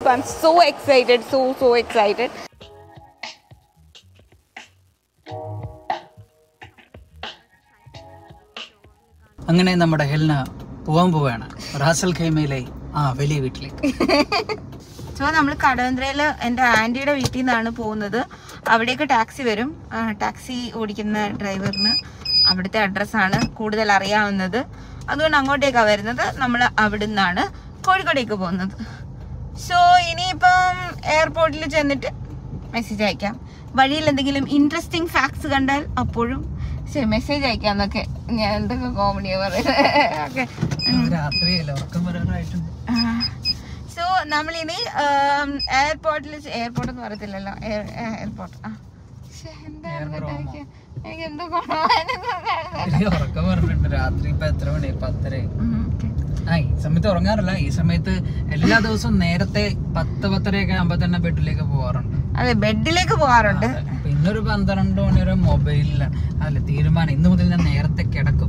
So I'm so excited, so excited. അങ്ങനെ നമ്മുടെ ഹെൽന പോവാൻ പോവാണ് റാസൽ ഖൈമയിലെ വലിയ വീട്ടിലേക്ക്. സോ നമ്മൾ കടവന്ത്രയിൽ എൻ്റെ ആൻറ്റിയുടെ വീട്ടിൽ നിന്നാണ് പോകുന്നത്. അവിടേക്ക് ടാക്സി വരും. ടാക്സി ഓടിക്കുന്ന ഡ്രൈവറിന് അവിടുത്തെ അഡ്രസ്സാണ് കൂടുതൽ അറിയാവുന്നത്. അതുകൊണ്ട് അങ്ങോട്ടേക്കാണ് വരുന്നത്. നമ്മൾ അവിടെ നിന്നാണ് കോഴിക്കോടേക്ക് പോകുന്നത്. സോ ഇനിയിപ്പം എയർപോർട്ടിൽ ചെന്നിട്ട് മെസ്സേജ് അയക്കാം. വഴിയിൽ എന്തെങ്കിലും ഇൻട്രസ്റ്റിംഗ് ഫാക്ട്സ് കണ്ടാൽ അപ്പോഴും മെസ്സേജ് അയക്കാന്നൊക്കെ ഞാൻ എന്തൊക്കെ കോമഡിയാ പറയുന്നത്. സോ നമ്മളിനി എയർപോർട്ട് എന്ന് പറയത്തില്ലല്ലോ, എയർപോർട്ട് എനിക്ക് എന്തോ രാത്രി ഇപ്പൊ എത്ര മണി? 10:30. ഈ സമയത്ത് ഉറങ്ങാറില്ല. ഈ സമയത്ത് എല്ലാ ദിവസവും നേരത്തെ 10-10:30 ആകുമ്പോ തന്നെ ബെഡിലേക്ക് പോവാറുണ്ട്. അതെ, ബെഡിലേക്ക് പോവാറുണ്ട്. ഇന്നൊരു 12 മണി വരെ മൊബൈലിലാണ്. അല്ല, തീരുമാനം ഇന്ന് മുതൽ ഞാൻ നേരത്തെ കിടക്കും.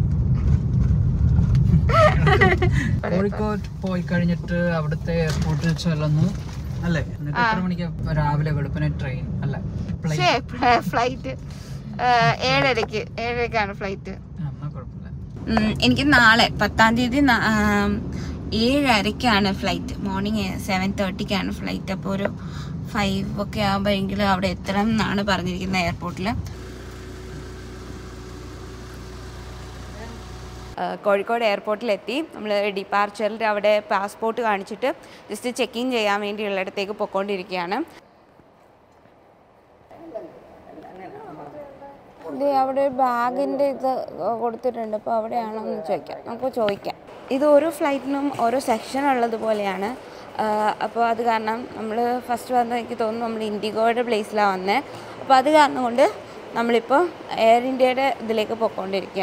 കോഴിക്കോട് പോയി കഴിഞ്ഞിട്ട് അവിടുത്തെ എയർപോർട്ടിൽ ചെല്ലുന്നു അല്ലേ? എന്നിട്ട് എത്ര മണിക്ക് രാവിലെ വെളുപ്പിനെ ട്രെയിൻ അല്ല ഫ്ലൈറ്റ്? 7:30ക്കാണ് ഫ്ലൈറ്റ്. എനിക്ക് നാളെ 10-ാം തീയതി 7:30ക്കാണ് ഫ്ലൈറ്റ്. മോർണിംഗ് 7:30ക്കാണ് ഫ്ലൈറ്റ്. അപ്പോൾ ഒരു 5 ഒക്കെ ആകുമ്പോഴെങ്കിലും അവിടെ എത്തണം എന്നാണ് പറഞ്ഞിരിക്കുന്നത് എയർപോർട്ടിൽ. കോഴിക്കോട് എയർപോർട്ടിലെത്തി. നമ്മൾ ഡിപ്പാർച്ചറിൽ അവിടെ പാസ്പോർട്ട് കാണിച്ചിട്ട് ജസ്റ്റ് ചെക്ക് ഇൻ ചെയ്യാൻ വേണ്ടിയുള്ളിടത്തേക്ക് പൊയ്ക്കൊണ്ടിരിക്കുകയാണ്. അവിടെ ബാഗിൻ്റെ ഇത് കൊടുത്തിട്ടുണ്ട്. അപ്പോൾ അവിടെയാണോ എന്ന് ചോദിക്കാം, നമുക്ക് ചോദിക്കാം. ഇത് ഓരോ ഫ്ലൈറ്റിനും ഓരോ സെക്ഷൻ ഉള്ളതുപോലെയാണ്. അപ്പോൾ അത് കാരണം നമ്മൾ ഫസ്റ്റ് വന്നത് എനിക്ക് തോന്നുന്നു നമ്മൾ ഇൻഡിഗോയുടെ പ്ലേസിലാണ് വന്നത്. അപ്പോൾ അത് കാരണം കൊണ്ട് നമ്മളിപ്പോൾ എയർ ഇന്ത്യയുടെ ഇതിലേക്ക് പോയിക്കൊണ്ടിരിക്കുക.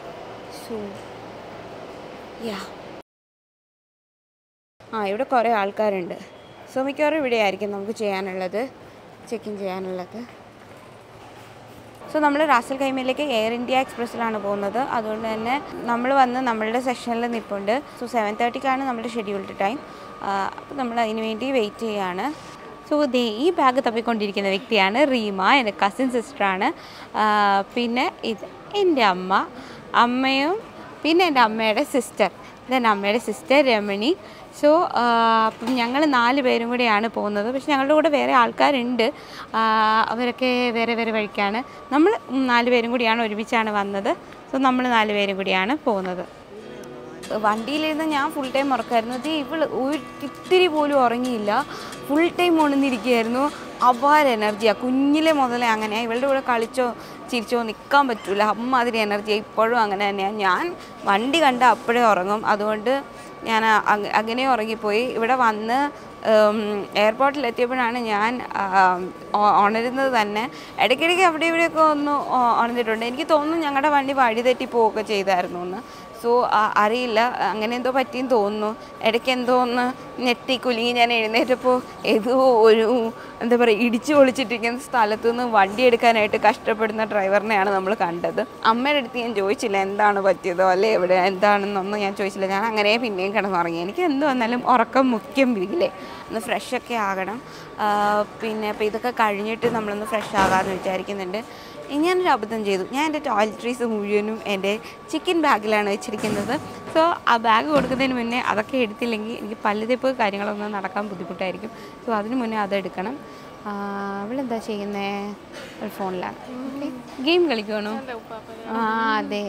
ഇവിടെ കുറേ ആൾക്കാരുണ്ട്. സോ മിക്കവാറും ഇവിടെ ആയിരിക്കും നമുക്ക് ചെയ്യാനുള്ളത്, ചെക്ക് ഇൻ ചെയ്യാനുള്ളത്. സോ നമ്മൾ റാസൽ ഖൈമയിലേക്ക് എയർ ഇന്ത്യ എക്സ്പ്രസ്സിലാണ് പോകുന്നത്. അതുകൊണ്ട് തന്നെ നമ്മൾ വന്ന് നമ്മളുടെ സെക്ഷനിൽ നിൽപ്പുണ്ട്. സോ 7:30ക്കാണ് നമ്മുടെ ഷെഡ്യൂൾഡ് ടൈം. അപ്പോൾ നമ്മൾ അതിന് വേണ്ടി വെയിറ്റ് ചെയ്യുകയാണ്. സോ ഈ ബാഗ് തപ്പിക്കൊണ്ടിരിക്കുന്ന വ്യക്തിയാണ് റീമ, എൻ്റെ കസിൻ സിസ്റ്ററാണ്. പിന്നെ ഇത് എൻ്റെ അമ്മയും പിന്നെ എൻ്റെ അമ്മയുടെ സിസ്റ്റർ, ഇതെൻ്റെ അമ്മയുടെ സിസ്റ്റർ രമണി. സോ അപ്പം ഞങ്ങൾ 4 പേരും കൂടെയാണ് പോകുന്നത്. പക്ഷെ ഞങ്ങളുടെ കൂടെ വേറെ ആൾക്കാരുണ്ട്, അവരൊക്കെ വേറെ വേറെ വഴിക്കാണ്. നമ്മൾ 4 പേരും കൂടിയാണ് ഒരുമിച്ചാണ് വന്നത്. സോ നമ്മൾ 4 പേരും കൂടിയാണ് പോകുന്നത്. വണ്ടിയിലിരുന്ന് ഞാൻ ഫുൾ ടൈം ഉറക്കമായിരുന്നു. ഇവൾ ഇത്തിരി പോലും ഉറങ്ങിയില്ല, ഫുൾ ടൈം ഉണർന്നിരിക്കുകയായിരുന്നു. അപാര എനർജിയാണ്, കുഞ്ഞിലെ മുതലേ അങ്ങനെയാണ്. ഇവളുടെ കൂടെ കളിച്ചോ ചിരിച്ചോ നിൽക്കാൻ പറ്റില്ല, അമ്മ അതിന് എനർജിയാണ്. ഇപ്പോഴും അങ്ങനെ തന്നെയാണ്. ഞാൻ വണ്ടി കണ്ട അപ്പോഴേ ഉറങ്ങും. അതുകൊണ്ട് ഞാൻ അങ്ങനെ ഉറങ്ങിപ്പോയി. ഇവിടെ വന്ന് എയർപോർട്ടിലെത്തിയപ്പോഴാണ് ഞാൻ ഉണരുന്നത് തന്നെ. ഇടയ്ക്കിടയ്ക്ക് അവിടെ ഇവിടെയൊക്കെ ഒന്ന് ഉണർന്നിട്ടുണ്ട്. എനിക്ക് തോന്നുന്നു ഞങ്ങളുടെ വണ്ടി വഴി തെറ്റി പോവുകയൊക്കെ ചെയ്തായിരുന്നു എന്ന്. സോ അറിയില്ല, അങ്ങനെ എന്തോ പറ്റിയെന്ന് തോന്നുന്നു. ഇടയ്ക്ക് എന്തോ ഒന്ന് ഞെട്ടി കുലുങ്ങി ഞാൻ എഴുന്നേറ്റപ്പോൾ ഏതോ ഒരു എന്താ പറയുക ഇടിച്ചു പൊളിച്ചിട്ടിരിക്കുന്ന സ്ഥലത്തു നിന്ന് വണ്ടി എടുക്കാനായിട്ട് കഷ്ടപ്പെടുന്ന ഡ്രൈവറിനെയാണ് നമ്മൾ കണ്ടത്. അമ്മയുടെ അടുത്ത് ഞാൻ ചോദിച്ചില്ല എന്താണ് പറ്റിയതോ അല്ലെ എവിടെ എന്താണെന്നൊന്നും ഞാൻ ചോദിച്ചില്ല. ഞാൻ അങ്ങനെ പിന്നെയും കിടന്നുറങ്ങി. എനിക്ക് എന്ത് വന്നാലും ഉറക്കം മുഖ്യം ഇല്ലേ, ഒന്ന് ഫ്രഷൊക്കെ ആകണം. പിന്നെ അപ്പോൾ ഇതൊക്കെ കഴിഞ്ഞിട്ട് നമ്മളൊന്ന് ഫ്രഷ് ആകാമെന്ന് വിചാരിക്കുന്നുണ്ട്. ഞാനൊരു അബദ്ധം ചെയ്തു. ഞാൻ എൻ്റെ ടോയ്ലറ്ററീസ് മുഴുവനും എൻ്റെ ചിക്കൻ ബാഗിലാണ് വെച്ചിരിക്കുന്നത്. സോ ആ ബാഗ് കൊടുക്കുന്നതിന് മുന്നേ അതൊക്കെ എടുത്തില്ലെങ്കിൽ എനിക്ക് പല്ലുതെപ്പ് കാര്യങ്ങളൊന്നും നടക്കാൻ ബുദ്ധിമുട്ടായിരിക്കും. സോ അതിന് മുന്നേ അതെടുക്കണം. അവളെന്താ ചെയ്യുന്നത്? ഫോണിലാണ്. ഗെയിം കളിക്കുവാണോ? അതെ,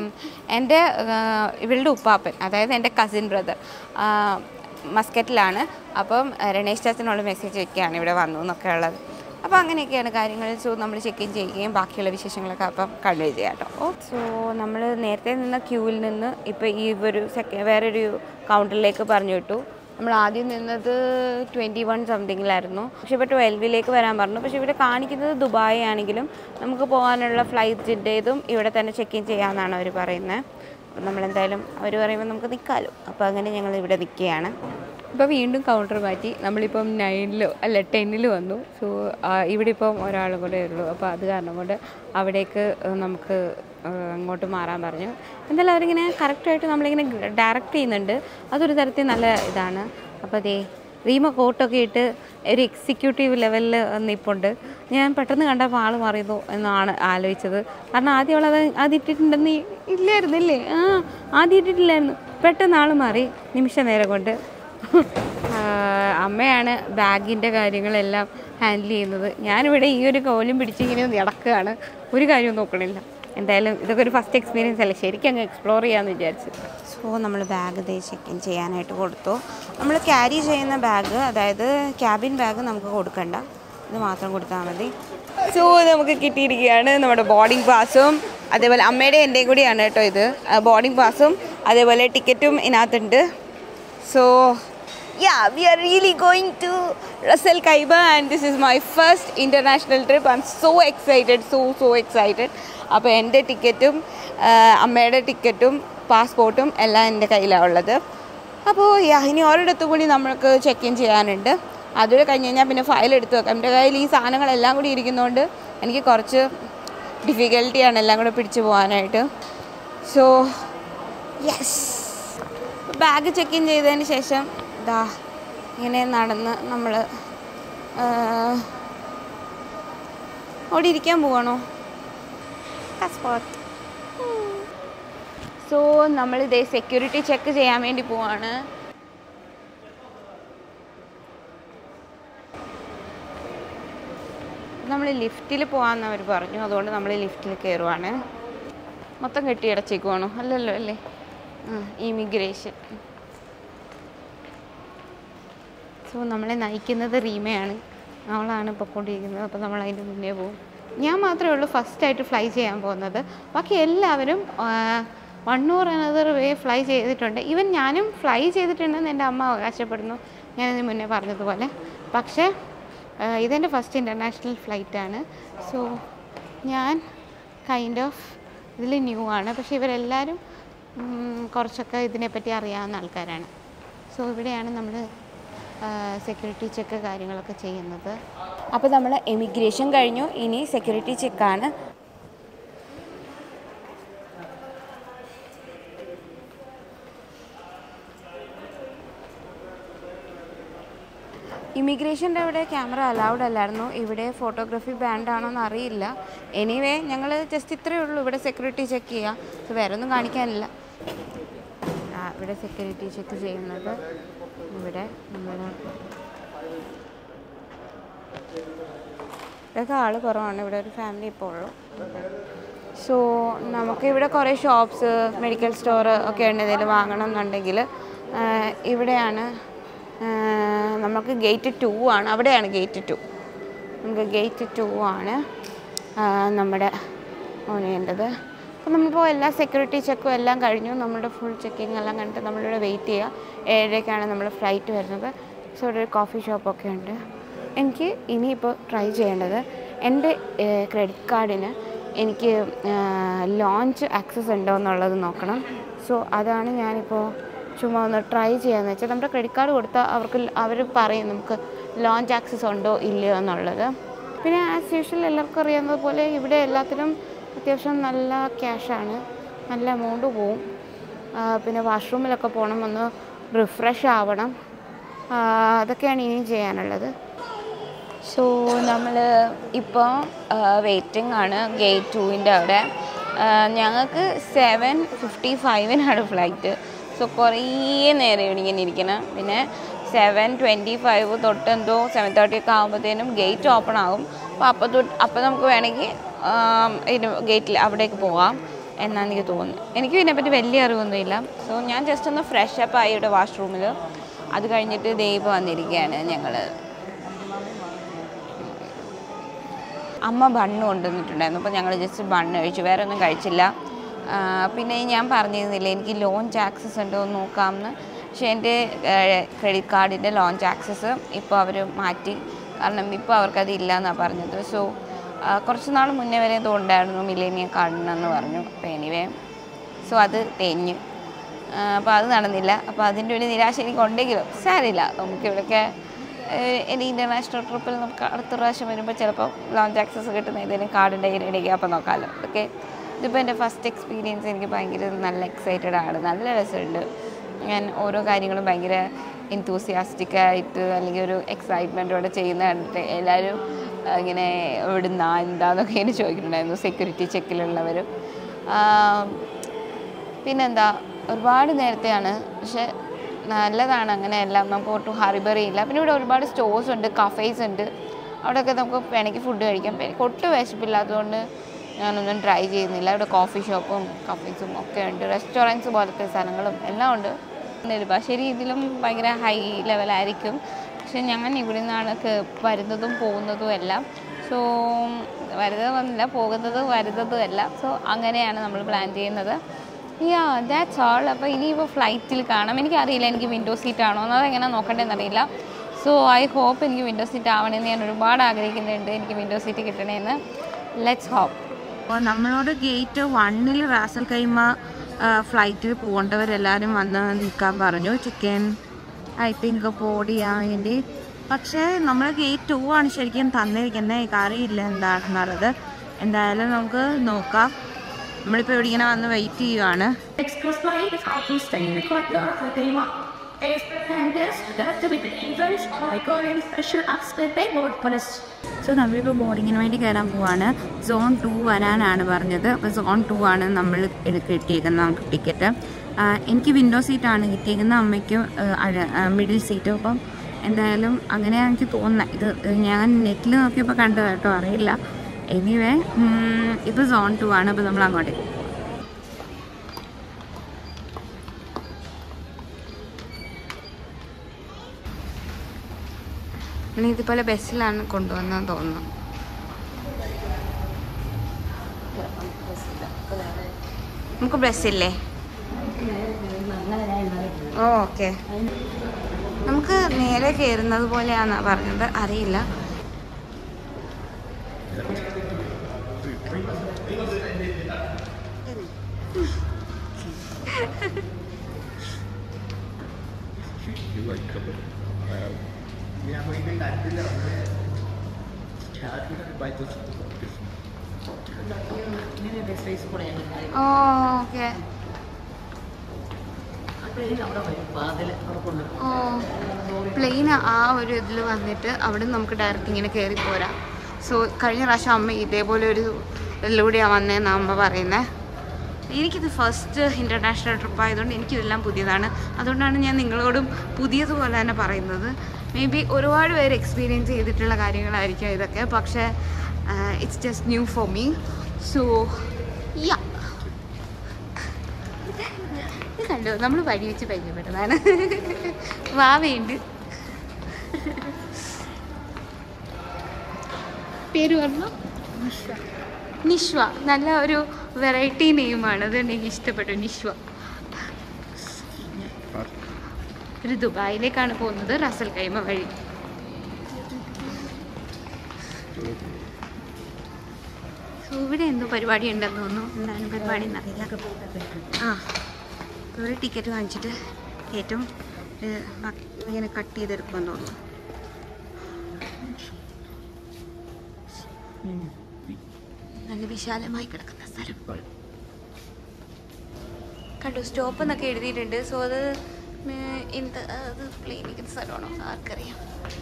ഇവളുടെ ഉപ്പാപ്പൻ, അതായത് എൻ്റെ കസിൻ ബ്രദർ മസ്കറ്റിലാണ്. അപ്പം രണേഷ് ചാച്ചനോട് മെസ്സേജ് വയ്ക്കുകയാണ് ഇവിടെ വന്നു എന്നൊക്കെ ഉള്ളത്. അപ്പോൾ അങ്ങനെയൊക്കെയാണ് കാര്യങ്ങൾ. സോ നമ്മൾ ചെക്ക് ഇൻ ചെയ്യുകയും ബാക്കിയുള്ള വിശേഷങ്ങളൊക്കെ അപ്പം കൺവേ ചെയ്യാം കേട്ടോ. സോ നമ്മൾ നേരത്തെ നിന്ന ക്യൂവിൽ നിന്ന് ഇപ്പോൾ ഈ ഒരു വേറൊരു കൗണ്ടറിലേക്ക് പറഞ്ഞു വിട്ടു. നമ്മൾ ആദ്യം നിന്നത് 21 സംതിങ്ങിലായിരുന്നു. പക്ഷേ ഇപ്പോൾ 12ലേക്ക് വരാൻ പറഞ്ഞു. പക്ഷേ ഇവിടെ കാണിക്കുന്നത് ദുബായ് ആണെങ്കിലും നമുക്ക് പോകാനുള്ള ഫ്ലൈറ്റിൻ്റേതും ഇവിടെ തന്നെ ചെക്ക് ഇൻ ചെയ്യാമെന്നാണ് അവർ പറയുന്നത്. അപ്പോൾ നമ്മളെന്തായാലും അവർ പറയുമ്പോൾ നമുക്ക് നിൽക്കാമല്ലോ. അപ്പോൾ അങ്ങനെ ഞങ്ങൾ ഇവിടെ നിൽക്കുകയാണ്. ഇപ്പോൾ വീണ്ടും കൗണ്ടർ മാറ്റി നമ്മളിപ്പം 9 അല്ല 10 വന്നു. സോ ഇവിടെ ഇപ്പം ഒരാളും കൂടെ ഉള്ളൂ. അപ്പോൾ അത് കാരണം കൊണ്ട് അവിടേക്ക് നമുക്ക് അങ്ങോട്ട് മാറാൻ പറഞ്ഞു. എന്തായാലും അവരിങ്ങനെ കറക്റ്റായിട്ട് നമ്മളിങ്ങനെ ഡയറക്റ്റ് ചെയ്യുന്നുണ്ട്. അതൊരു തരത്തിൽ നല്ല ഇതാണ്. അപ്പോൾ അതേ റീമ കോട്ടൊക്കെ ഇട്ട് ഒരു എക്സിക്യൂട്ടീവ് ലെവലിൽ നിൽപ്പുണ്ട്. ഞാൻ പെട്ടെന്ന് കണ്ടപ്പോൾ ആൾ മാറിയതോ എന്നാണ് ആലോചിച്ചത്. കാരണം ആദ്യം അവളത് ആദ്യം ഇട്ടിട്ടുണ്ടെന്ന് ഇല്ലായിരുന്നില്ലേ? ആദ്യം ഇട്ടിട്ടില്ലായിരുന്നു. പെട്ടെന്ന് ആൾ മാറി നിമിഷ നേരം കൊണ്ട്. അമ്മയാണ് ബാഗിൻ്റെ കാര്യങ്ങളെല്ലാം ഹാൻഡിൽ ചെയ്യുന്നത്. ഞാനിവിടെ ഈ ഒരു കോലും പിടിച്ച് ഇങ്ങനെ നടക്കുകയാണ്, ഒരു കാര്യവും നോക്കണില്ല. എന്തായാലും ഇതൊക്കെ ഒരു ഫസ്റ്റ് എക്സ്പീരിയൻസ് അല്ലേ, ശരിക്കും അങ്ങ് എക്സ്പ്ലോർ ചെയ്യാമെന്ന് വിചാരിച്ചു. സോ നമ്മൾ ബാഗ് ചെക്ക് ഇൻ ചെയ്യാനായിട്ട് കൊടുത്തു. നമ്മൾ ക്യാരി ചെയ്യുന്ന ബാഗ്, അതായത് ക്യാബിൻ ബാഗ് നമുക്ക് കൊടുക്കണ്ട, ഇത് മാത്രം കൊടുത്താൽ മതി. സോ നമുക്ക് കിട്ടിയിരിക്കുകയാണ് നമ്മുടെ ബോർഡിംഗ് പാസും, അതേപോലെ അമ്മയുടെ എൻ്റെയും കൂടിയാണ് കേട്ടോ ഇത്. ബോർഡിംഗ് പാസും അതേപോലെ ടിക്കറ്റും ഇതിനകത്തുണ്ട്. So yeah, we are really going to Ras Al Khaimah and this is my first international trip. I'm so excited, so excited. അപ്പോൾ എൻ്റെ ടിക്കറ്റും അമ്മയുടെ ടിക്കറ്റും പാസ്പോർട്ടും എല്ലാം എൻ്റെ കയ്യിലാണ് ഉള്ളത്. അപ്പോൾ ഇനി ഒരിടത്തും കൂടി നമ്മൾക്ക് ചെക്ക് ഇൻ ചെയ്യാനുണ്ട്. അതുകൂടെ കഴിഞ്ഞ് കഴിഞ്ഞാൽ പിന്നെ ഫയൽ എടുത്ത് വെക്കാം. എൻ്റെ കയ്യിൽ ഈ സാധനങ്ങളെല്ലാം കൂടി ഇരിക്കുന്നതുകൊണ്ട് എനിക്ക് കുറച്ച് ഡിഫിക്കൽട്ടിയാണ് എല്ലാം കൂടെ പിടിച്ചു പോകാനായിട്ട്. So yes, bag check in ചെയ്തതിന് ശേഷം ഇതാ ഇങ്ങനെ നടന്ന് നമ്മൾ അവിടെ ഇരിക്കാൻ പോവാണോ? പാസ്പോർട്ട്. സോ നമ്മളിതേ സെക്യൂരിറ്റി ചെക്ക് ചെയ്യാൻ വേണ്ടി പോവാണ്. നമ്മൾ ലിഫ്റ്റിൽ പോകാമെന്ന് അവർ പറഞ്ഞു, അതുകൊണ്ട് നമ്മൾ ലിഫ്റ്റിൽ കയറുവാണ്. മൊത്തം കെട്ടിയടച്ചേക്കുവാണോ? അല്ലല്ലോ അല്ലേ. ഇമിഗ്രേഷൻ. സോ നമ്മളെ നയിക്കുന്നത് റീമയാണ്, അവളാണ് പൊയ്ക്കൊണ്ടിരിക്കുന്നത്. അപ്പോൾ നമ്മൾ അതിൻ്റെ മുന്നേ പോകും. ഞാൻ മാത്രമേ ഉള്ളൂ ഫസ്റ്റായിട്ട് ഫ്ലൈ ചെയ്യാൻ പോകുന്നത്. ബാക്കി എല്ലാവരും one or another way fly ചെയ്തിട്ടുണ്ട്. ഈവൻ ഞാനും ഫ്ലൈ ചെയ്തിട്ടുണ്ടെന്ന് എൻ്റെ അമ്മ അവകാശപ്പെടുന്നു, ഞാനതിന് മുന്നേ പറഞ്ഞതുപോലെ. പക്ഷേ ഇതെൻ്റെ ഫസ്റ്റ് ഇൻ്റർനാഷണൽ ഫ്ലൈറ്റാണ്. സോ ഞാൻ കൈൻഡ് ഓഫ് ഇതിൽ ന്യൂ ആണ്. പക്ഷേ ഇവരെല്ലാവരും കുറച്ചൊക്കെ ഇതിനെപ്പറ്റി അറിയാവുന്ന ആൾക്കാരാണ്. സോ ഇവിടെയാണ് നമ്മൾ സെക്യൂരിറ്റി ചെക്ക് കാര്യങ്ങളൊക്കെ ചെയ്യുന്നത്. അപ്പോൾ നമ്മൾ എമിഗ്രേഷൻ കഴിഞ്ഞു, ഇനി സെക്യൂരിറ്റി ചെക്കാണ്. ഇമിഗ്രേഷൻ്റെ അവിടെ ക്യാമറ അലൗഡ് അല്ലായിരുന്നു. ഇവിടെ ഫോട്ടോഗ്രാഫി ബാൻഡ് ആണോന്ന് അറിയില്ല. എനിവേ ഞങ്ങൾ ജസ്റ്റ് ഇത്രയേ ഉള്ളൂ ഇവിടെ സെക്യൂരിറ്റി ചെക്ക് ചെയ്യുക. സോ വേറെ ഒന്നും കാണിക്കാനില്ല. ഇവിടെ സെക്യൂരിറ്റി ചെക്ക് ചെയ്യുന്നത് ഇവിടെ നമ്മൾ ഇതൊക്കെ ആൾ കുറവാണ്. ഇവിടെ ഒരു ഫാമിലി ഇപ്പോൾ ഉള്ളൂ. സോ നമുക്കിവിടെ കുറേ ഷോപ്സ്, മെഡിക്കൽ സ്റ്റോർ ഒക്കെ ഉണ്ട്. എന്തെങ്കിലും വാങ്ങണം എന്നുണ്ടെങ്കിൽ ഇവിടെയാണ്. നമുക്ക് ഗേറ്റ് 2 ആണ്, അവിടെയാണ് ഗേറ്റ് 2. നമുക്ക് ഗേറ്റ് 2 ആണ് നമ്മുടെ ഓണേണ്ടത്. അപ്പോൾ നമ്മളിപ്പോൾ എല്ലാ സെക്യൂരിറ്റി ചെക്കും എല്ലാം കഴിഞ്ഞു. നമ്മുടെ ഫുൾ ചെക്കിങ് എല്ലാം കണ്ടിട്ട് നമ്മളിവിടെ വെയിറ്റ് ചെയ്യുക. 7:30-ക്കാണ് നമ്മൾ ഫ്ലൈറ്റ് വരുന്നത്. സോ ഇവിടെ ഒരു കോഫി ഷോപ്പൊക്കെ ഉണ്ട്. എനിക്ക് ഇനിയിപ്പോൾ ട്രൈ ചെയ്യേണ്ടത് എൻ്റെ ക്രെഡിറ്റ് കാർഡിന് എനിക്ക് ലോഞ്ച് ആക്സസ് ഉണ്ടോ എന്നുള്ളത് നോക്കണം. സോ അതാണ് ഞാനിപ്പോൾ ചുമ്മാ ഒന്ന് ട്രൈ ചെയ്യാമെന്ന് വെച്ചാൽ. നമ്മുടെ ക്രെഡിറ്റ് കാർഡ് കൊടുത്താൽ അവർ പറയും നമുക്ക് ലോഞ്ച് ആക്സസ് ഉണ്ടോ ഇല്ലയോ എന്നുള്ളത്. പിന്നെ ആസ് യൂഷ്വൽ എല്ലാവർക്കും അറിയാവുന്നത് പോലെ ഇവിടെ എല്ലാത്തിനും അത്യാവശ്യം നല്ല ക്യാഷാണ്, നല്ല എമൗണ്ട് പോവും. പിന്നെ വാഷ്റൂമിലൊക്കെ പോകണം, ഒന്ന് റിഫ്രഷ് ആവണം. അതൊക്കെയാണ് ഇനിയും ചെയ്യാനുള്ളത്. സോ നമ്മൾ ഇപ്പോൾ വെയിറ്റിംഗ് ആണ് ഗേറ്റ് 2-ൻ്റെ അവിടെ. ഞങ്ങൾക്ക് 7:55-നാണ് ഫ്ലൈറ്റ്. സോ കുറേ നേരം ഇവിടെ ഇങ്ങനെ ഇരിക്കണം. പിന്നെ 7:25 തൊട്ട് എന്തോ 7:30 ആകുമ്പോഴത്തേനും ഗേറ്റ് ഓപ്പൺ ആകും. അപ്പോൾ നമുക്ക് വേണമെങ്കിൽ ഗേറ്റിൽ അവിടേക്ക് പോകാം എന്നാണ് എനിക്ക് തോന്നുന്നത്. എനിക്ക് ഇതിനെപ്പറ്റി വലിയ അറിവൊന്നുമില്ല. സോ ഞാൻ ജസ്റ്റ് ഒന്ന് ഫ്രഷ് അപ്പ് ആയി ഇവിടെ വാഷ്റൂമിൽ. അത് കഴിഞ്ഞിട്ട് ദൈവം വന്നിരിക്കുകയാണ് ഞങ്ങൾ. അമ്മ ബണ്ണ് കൊണ്ടുവന്നിട്ടുണ്ടായിരുന്നു. അപ്പോൾ ഞങ്ങൾ ജസ്റ്റ് ബണ്ണ് കഴിച്ചു, വേറെ ഒന്നും കഴിച്ചില്ല. പിന്നെ ഞാൻ പറഞ്ഞിരുന്നില്ല എനിക്ക് ലോഞ്ച് ആക്സസ് ഉണ്ടോ എന്ന് നോക്കാമെന്ന്. പക്ഷേ എൻ്റെ ക്രെഡിറ്റ് കാർഡിൻ്റെ ലോഞ്ച് ആക്സസ് ഇപ്പോൾ അവർ മാറ്റി. കാരണം ഇപ്പോൾ അവർക്കത് ഇല്ല എന്നാണ് പറഞ്ഞത്. സോ കുറച്ച് നാൾ മുന്നേ വരെ തോണ്ടായിരുന്നു മില്ലേനിയം കാർഡിനെന്ന് പറഞ്ഞു. അപ്പോൾ എനിവേ സോ അത് തേഞ്ഞ്. അപ്പോൾ അത് നടന്നില്ല. അപ്പോൾ അതിൻ്റെ ഒരു നിരാശ എനിക്ക് ഉണ്ടെങ്കിലും സാരില്ല. നമുക്കിവിടെയൊക്കെ ഇനി ഇൻ്റർനാഷണൽ ട്രിപ്പിൽ നമുക്ക് അടുത്ത പ്രാവശ്യം വരുമ്പോൾ ചിലപ്പോൾ ലോഞ്ച് ആക്സസ് കിട്ടുന്ന ഏതെങ്കിലും കാർഡിൻ്റെ ഇടയ്ക്ക് അപ്പോൾ നോക്കാമല്ലോ. ഓക്കെ, ഇതിപ്പോൾ എൻ്റെ ഫസ്റ്റ് എക്സ്പീരിയൻസ്. എനിക്ക് ഭയങ്കര നല്ല എക്സൈറ്റഡ് ആണ്, നല്ല രസമുണ്ട്. ഞാൻ ഓരോ കാര്യങ്ങളും ഭയങ്കര എന്തൂസിയാസ്റ്റിക്കായിട്ട് അല്ലെങ്കിൽ ഒരു എക്സൈറ്റ്മെൻറ്റോടെ ചെയ്യുന്ന കണ്ടിട്ട് എല്ലാവരും ഇങ്ങനെ എവിടുന്ന എന്താന്നൊക്കെ ഇങ്ങനെ ചോദിക്കുന്നുണ്ടായിരുന്നു, സെക്യൂരിറ്റി ചെക്കിലുള്ളവരും. പിന്നെന്താ, ഒരുപാട് നേരത്തെയാണ്, പക്ഷെ നല്ലതാണ്. അങ്ങനെയെല്ലാം നമുക്ക് ഒട്ടും ഹറിബറി ഇല്ല. പിന്നെ ഇവിടെ ഒരുപാട് സ്റ്റോഴ്സ് ഉണ്ട്, കഫേസ് ഉണ്ട്, അവിടെയൊക്കെ നമുക്ക് വേണമെങ്കിൽ ഫുഡ് കഴിക്കാം. എനിക്ക് ഒട്ടും വിശപ്പില്ലാത്തതുകൊണ്ട് ഞാനൊന്നും ട്രൈ ചെയ്യുന്നില്ല. ഇവിടെ കോഫി ഷോപ്പും കഫേസും ഒക്കെ ഉണ്ട്, റെസ്റ്റോറൻറ്റ്സ് പോലത്തെ സ്ഥലങ്ങളും എല്ലാം ഉണ്ട്. നെടുമ്പാശ്ശേരി ഇതിലും ഭയങ്കര ഹൈ ലെവലായിരിക്കും, പക്ഷെ ഞാൻ ഇവിടെ നിന്നാണ് വരുന്നതും പോകുന്നതും എല്ലാം. സോ വരുന്നത് വന്നില്ല, പോകുന്നത് വരുന്നതും എല്ലാം. സോ അങ്ങനെയാണ് നമ്മൾ പ്ലാൻ ചെയ്യുന്നത്. Yeah, that's all. അപ്പോൾ ഇനിയിപ്പോൾ ഫ്ലൈറ്റിൽ കാണാം. എനിക്കറിയില്ല എനിക്ക് വിൻഡോ സീറ്റ് ആണോ എന്ന്, അതെങ്ങനെ നോക്കണ്ടേന്നറിയില്ല. സോ ഐ ഹോപ്പ് എനിക്ക് വിൻഡോ സീറ്റ് ആവണമെന്ന് ഞാൻ ഒരുപാട് ആഗ്രഹിക്കുന്നുണ്ട്, എനിക്ക് വിൻഡോ സീറ്റ് കിട്ടണമെന്ന്. Let's hope. അപ്പോൾ നമ്മളോട് ഗേറ്റ് 1 റാസൽ ഖൈമ ഫ്ലൈറ്റിൽ പോകേണ്ടവരെല്ലാവരും വന്ന് നിൽക്കാൻ പറഞ്ഞു, ചിക്കൻ ഐ തിങ്ക് ബോഡി ചെയ്യാൻ വേണ്ടി. പക്ഷേ നമ്മൾ ഗേറ്റ് 2 ആണ് ശരിക്കും തന്നിരിക്കുന്നത്, അറിയില്ല എന്താണെന്നുള്ളത്. എന്തായാലും നമുക്ക് നോക്കാം. നമ്മളിപ്പോൾ ഇവിടെ ഇങ്ങനെ വന്ന് വെയിറ്റ് ചെയ്യുവാണ്. സോ നമ്മളിപ്പോൾ ബോർഡിങ്ങിന് വേണ്ടി കയറാൻ പോവാണ്. സോൺ 2 വരാനാണ് പറഞ്ഞത്. അപ്പോൾ സോൺ 2 ആണ് നമ്മൾ കിട്ടിയിരിക്കുന്നത് നമുക്ക് ടിക്കറ്റ്. എനിക്ക് വിൻഡോ സീറ്റാണ് കിട്ടിയിരിക്കുന്നത്, അമ്മയ്ക്കും മിഡിൽ സീറ്റും. അപ്പം എന്തായാലും അങ്ങനെയാണ് എനിക്ക് തോന്നുന്നത്. ഇത് ഞാൻ നെറ്റിൽ നോക്കിയപ്പോൾ കണ്ടു കേട്ടോ, അറിയില്ല. എനിവേ ഇപ്പോൾ സോൺ 2 ആണ്. അപ്പോൾ നമ്മൾ അങ്ങോട്ടേക്ക് പോകും. ഇതുപോലെ ബസ്സിലാണ് കൊണ്ടുവന്നതെന്ന് തോന്നുന്നു. നമുക്ക് ബസ്സില്ലേ? ഓക്കെ, നമുക്ക് നേരെ കയറുന്നത് പോലെയാണെന്നാണ് പറഞ്ഞത്, അറിയില്ല. ഓക്കെ, പ്ലെയിൻ ആ ഒരു ഇതിൽ വന്നിട്ട് അവിടെ നമുക്ക് ഡയറക്റ്റ് ഇങ്ങനെ കയറി പോരാം. സോ കഴിഞ്ഞ പ്രാവശ്യം അമ്മ ഇതേപോലെ ഒരു ഇതിലൂടെയാണ് വന്നതെന്ന് അമ്മ പറയുന്നത്. എനിക്കിത് ഫസ്റ്റ് ഇൻ്റർനാഷണൽ ട്രിപ്പ് ആയതുകൊണ്ട് എനിക്കിതെല്ലാം പുതിയതാണ്. അതുകൊണ്ടാണ് ഞാൻ നിങ്ങളോടും പുതിയതുപോലെ തന്നെ പറയുന്നത്. മേ ബി ഒരുപാട് പേര് എക്സ്പീരിയൻസ് ചെയ്തിട്ടുള്ള കാര്യങ്ങളായിരിക്കും ഇതൊക്കെ, പക്ഷേ it's just new for me. So yeah, ഇത് കണ്ടോ, നമ്മൾ വഴി വെച്ച് പരിചയപ്പെട്ടതാണ്. വാവയുണ്ട്. പേര് പറഞ്ഞു നിഷ്വ. നല്ല ഒരു വെറൈറ്റി നെയിമാണ്, അതുകൊണ്ട് എനിക്ക് ഇഷ്ടപ്പെട്ടു നിഷ്വ. ഒരു ദുബായിലേക്കാണ് പോകുന്നത്, റാസൽ ഖൈമ വഴി. ഇവിടെ എന്തോ പരിപാടി ഉണ്ടെന്ന് തോന്നുന്നു. എന്താണ് പരിപാടി എന്നറിയില്ല. ഒരു ടിക്കറ്റ് വാങ്ങിച്ചിട്ട് ഏറ്റവും ഇങ്ങനെ കട്ട് ചെയ്തെടുക്കുമെന്ന് തോന്നുന്നു. നല്ല വിശാലമായി കിടക്കുന്ന സ്ഥലം കണ്ടു. സ്റ്റോപ്പ് എന്നൊക്കെ എഴുതിയിട്ടുണ്ട്. സോ അത് അത് പ്ലെയിനിക്കുന്ന സ്ഥലമാണോ ആർക്കറിയാം.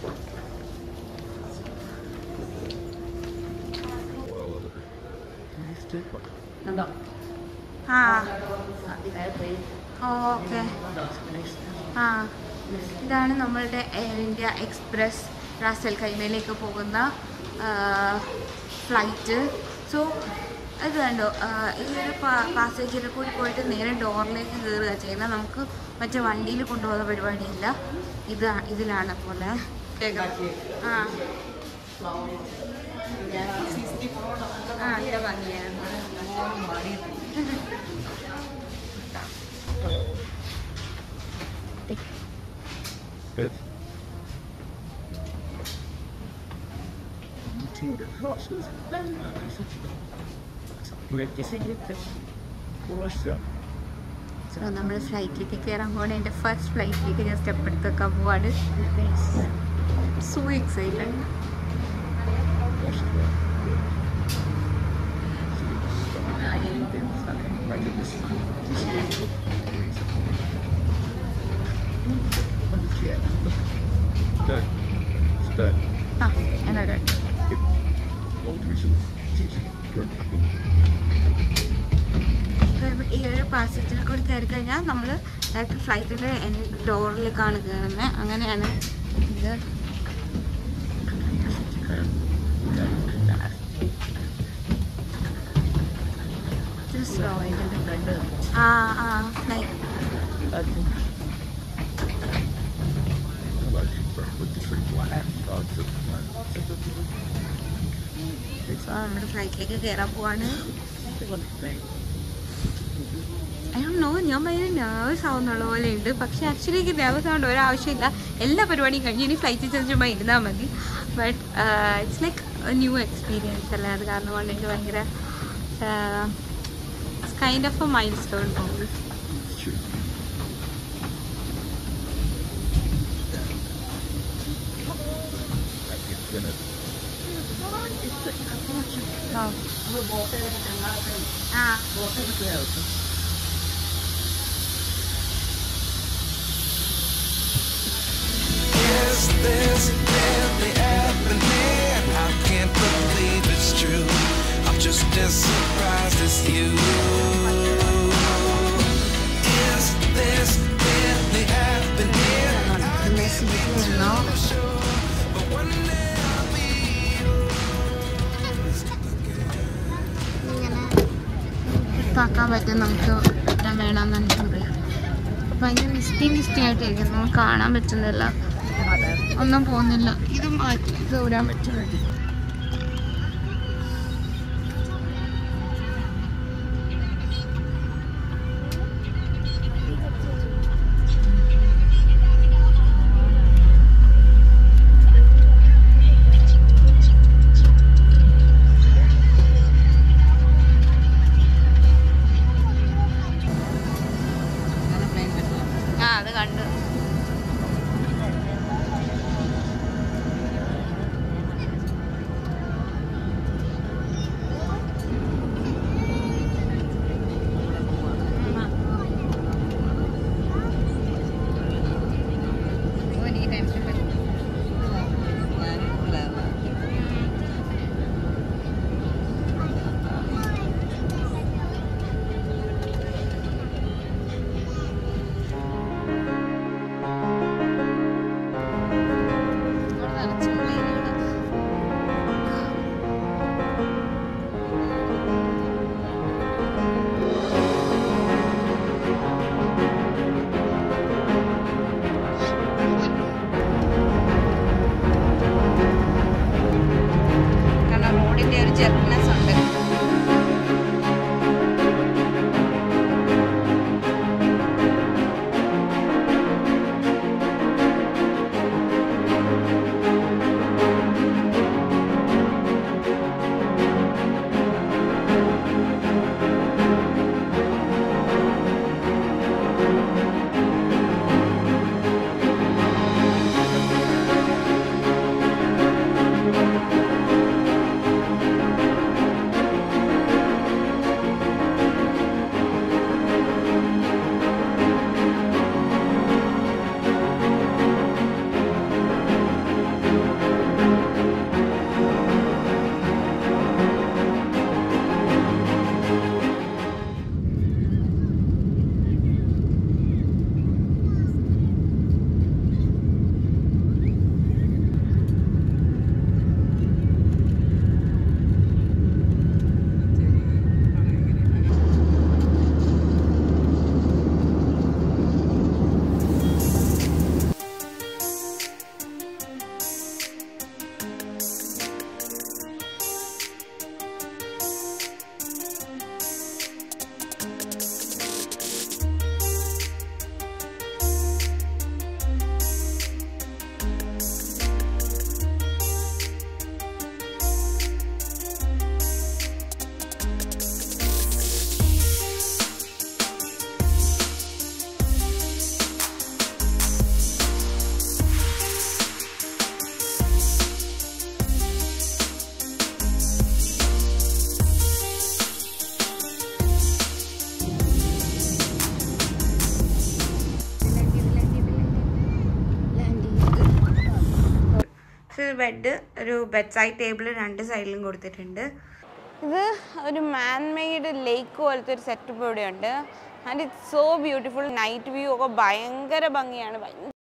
ഓക്കെ, ഇതാണ് നമ്മളുടെ എയർ ഇന്ത്യ എക്സ്പ്രസ് റാസൽ ഖൈമയിലേക്ക് പോകുന്ന ഫ്ലൈറ്റ്. സോ അത് കണ്ടോ, ഈ ഒരു പാസേജിൽ കൂടി പോയിട്ട് നേരെ ഡോറിലേക്ക് കയറുക ചെയ്യുന്നത്. നമുക്ക് മറ്റേ വണ്ടിയിൽ കൊണ്ടുപോകുന്ന പരിപാടിയില്ല, ഇതിലാണ് പോലെ. നല്ല ഭംഗിയാണ്. നമ്മൾ ഫ്ലൈറ്റിലേക്ക് കയറാൻ പോകണം. എൻ്റെ ഫസ്റ്റ് ഫ്ലൈറ്റിലേക്ക് ഞാൻ സ്റ്റെപ്പ് എടുത്ത് വെക്കാൻ പോവാണ്. So excited. ആ എന്നോട് ഈ ഒരു പാസേജിൽ കൂടി കയറി കഴിഞ്ഞാൽ നമ്മൾ ഡയറക്റ്റ് ഫ്ലൈറ്റിൻ്റെ ഡോറിലേക്കാണ് കയറുന്നത്. അങ്ങനെയാണ് ഇത്. സ്ലോ ആയിട്ടുണ്ട്. ഫ്ലൈറ്റ് നമ്മുടെ ഫ്ലൈറ്റിലേക്ക് കയറാൻ പോവാണ്. ഞാൻ ഭയങ്കര നെർവസ് ആവുന്നുള്ള പോലെ ഉണ്ട്. പക്ഷെ ആക്ച്വലി എനിക്ക് നെർവസ് ആവേണ്ട ഒരാവശ്യമില്ല. എല്ലാ പരിപാടിയും കഴിഞ്ഞ് ഇനി ഫ്ലൈറ്റിൽ ചെന്ന് ഇരുന്നാൽ മതി. But it's like new experience അല്ലേ. അത് കാരണം കൊണ്ട് എനിക്ക് ഭയങ്കര kind of a milestone പോകും. Is this really happening? I can't believe it's true. I'm just as surprised as you. Is this really happening? But one day I'll be yours again. ഇതാക്കാൻ പറ്റും നമുക്ക്. വേണമെന്ന് എനിക്ക് പറയാം. ഭയങ്കര misty ആയിട്ടിരിക്കുന്നു. നമുക്ക് കാണാൻ പറ്റുന്നില്ല, ഒന്നും പോകുന്നില്ല. ഇത് മാറ്റി ദൂരാൻ പറ്റും. അത് കണ്ടു. ഫുൾ ബെഡ്, ഒരു ബെഡ് സൈഡ് ടേബിൾ 2 സൈഡിലും കൊടുത്തിട്ടുണ്ട്. ഇത് ഒരു മാൻ മെയ്ഡ് ലേക്ക് പോലത്തെ ഒരു സെറ്റപ്പ് ഇവിടെ ഉണ്ട്. And it's so beautiful. Night view ഒക്കെ ഭയങ്കര ഭംഗിയാണ്.